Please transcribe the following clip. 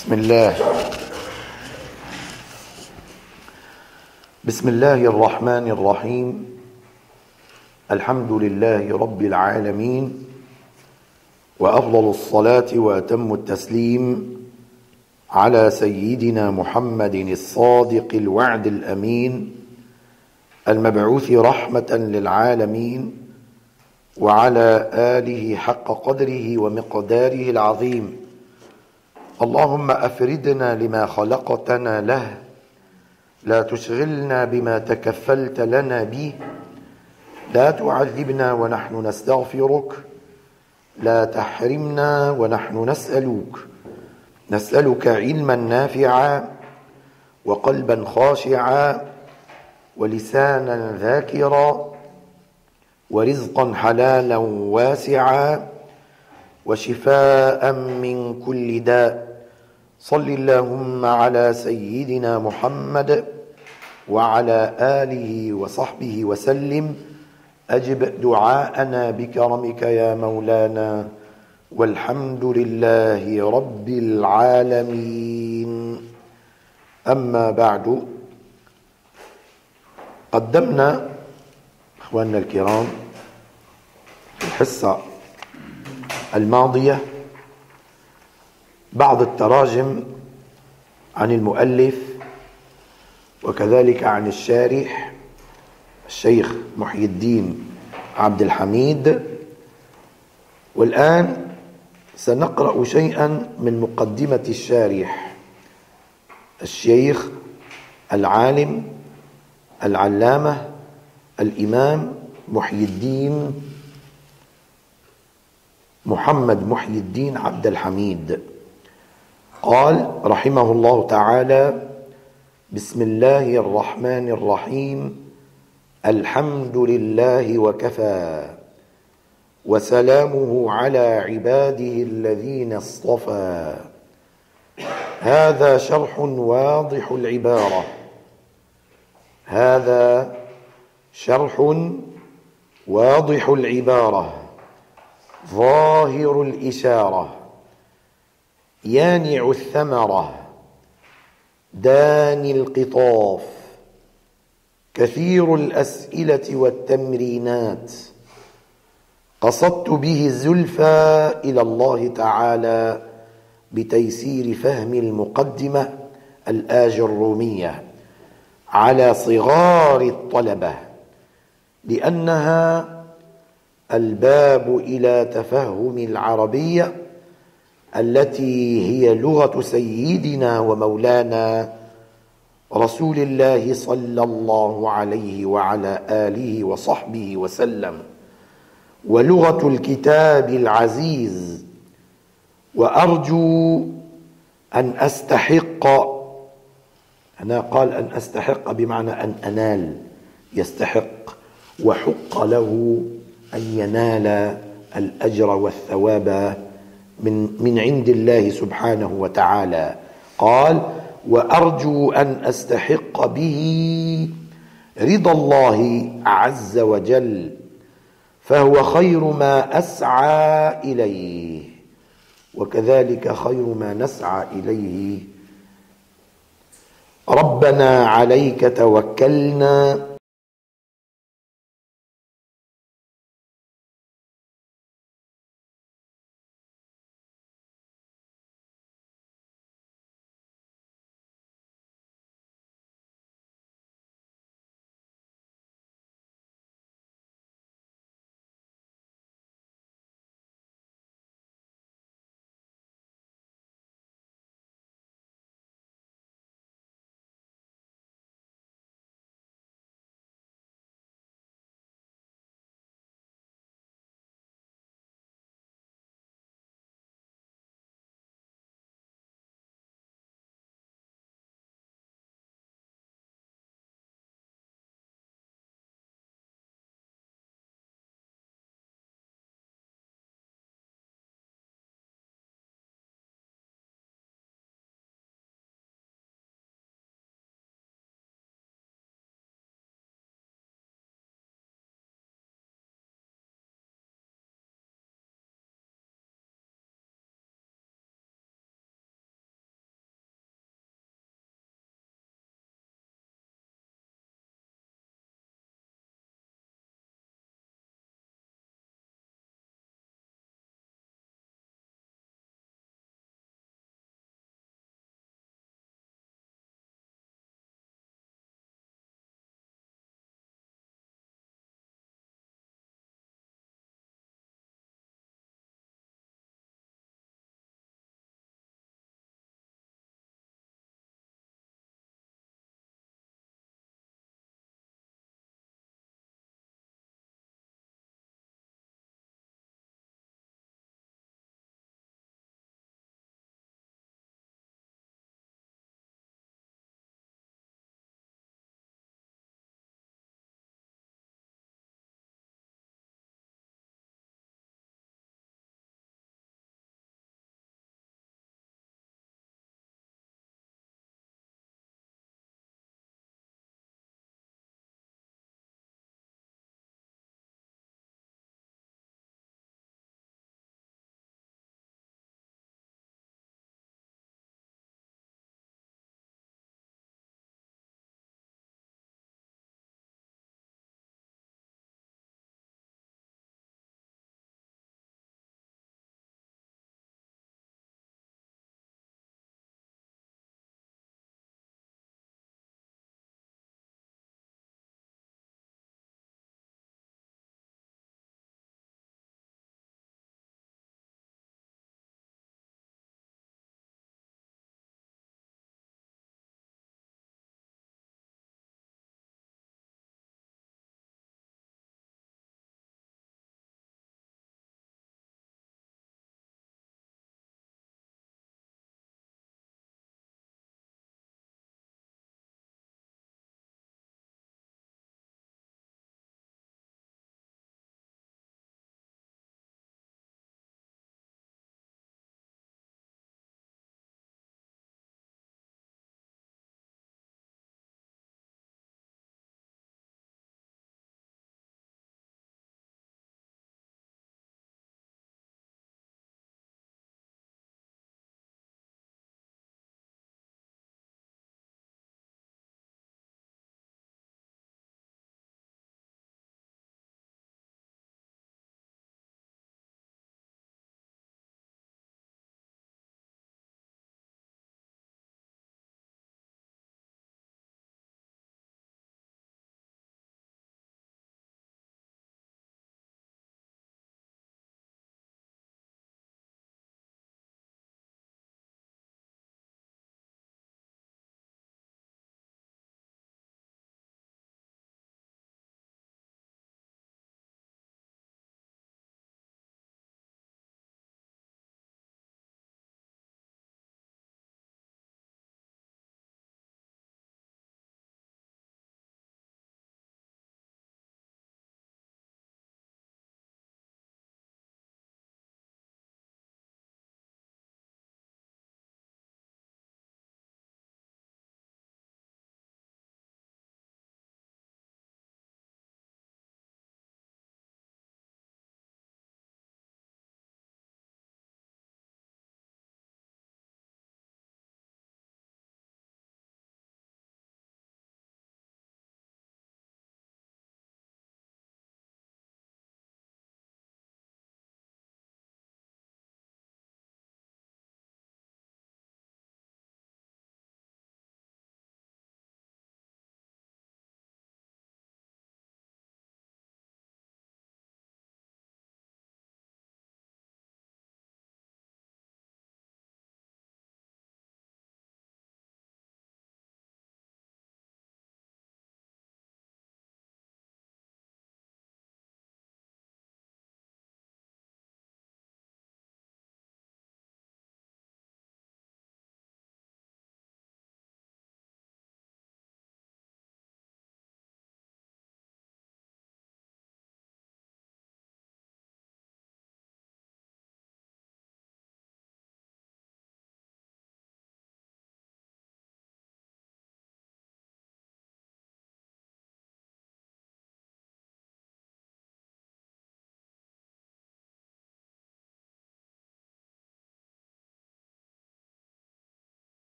بسم الله الرحمن الرحيم. الحمد لله رب العالمين، وأفضل الصلاة وأتم التسليم على سيدنا محمد الصادق الوعد الأمين المبعوث رحمة للعالمين، وعلى آله حق قدره ومقداره العظيم. اللهم أفردنا لما خلقتنا له، لا تشغلنا بما تكفلت لنا به، لا تعذبنا ونحن نستغفرك، لا تحرمنا ونحن نسألك علما نافعا وقلبا خاشعا ولسانا ذاكرا ورزقا حلالا واسعا وشفاء من كل داء. صل اللهم على سيدنا محمد وعلى آله وصحبه وسلم. أجب دعاءنا بكرمك يا مولانا، والحمد لله رب العالمين. أما بعد، قدمنا أخواننا الكرام في الحصة الماضية بعض التراجم عن المؤلف وكذلك عن الشارح الشيخ محي الدين عبد الحميد، والآن سنقرأ شيئا من مقدمة الشارح الشيخ العالم العلامة الإمام محي الدين محمد محي الدين عبد الحميد. قال رحمه الله تعالى: بسم الله الرحمن الرحيم. الحمد لله وكفى، وسلامه على عباده الذين اصطفى. هذا شرح واضح العبارة، هذا شرح واضح العبارة، ظاهر الإشارة، يانع الثمرة، داني القطاف، كثير الأسئلة والتمرينات. قصدت به الزلفى إلى الله تعالى بتيسير فهم المقدمة الآجرومية على صغار الطلبة، لأنها الباب إلى تفهم العربية التي هي لغة سيدنا ومولانا رسول الله صلى الله عليه وعلى آله وصحبه وسلم، ولغة الكتاب العزيز. وأرجو أن أستحق، أنا قال أن أستحق بمعنى أن أنال، يستحق وحق له أن ينال الأجر والثواب من عند الله سبحانه وتعالى. قال: وأرجو أن أستحق به رضا الله عز وجل، فهو خير ما أسعى إليه، وكذلك خير ما نسعى إليه. ربنا عليك توكلنا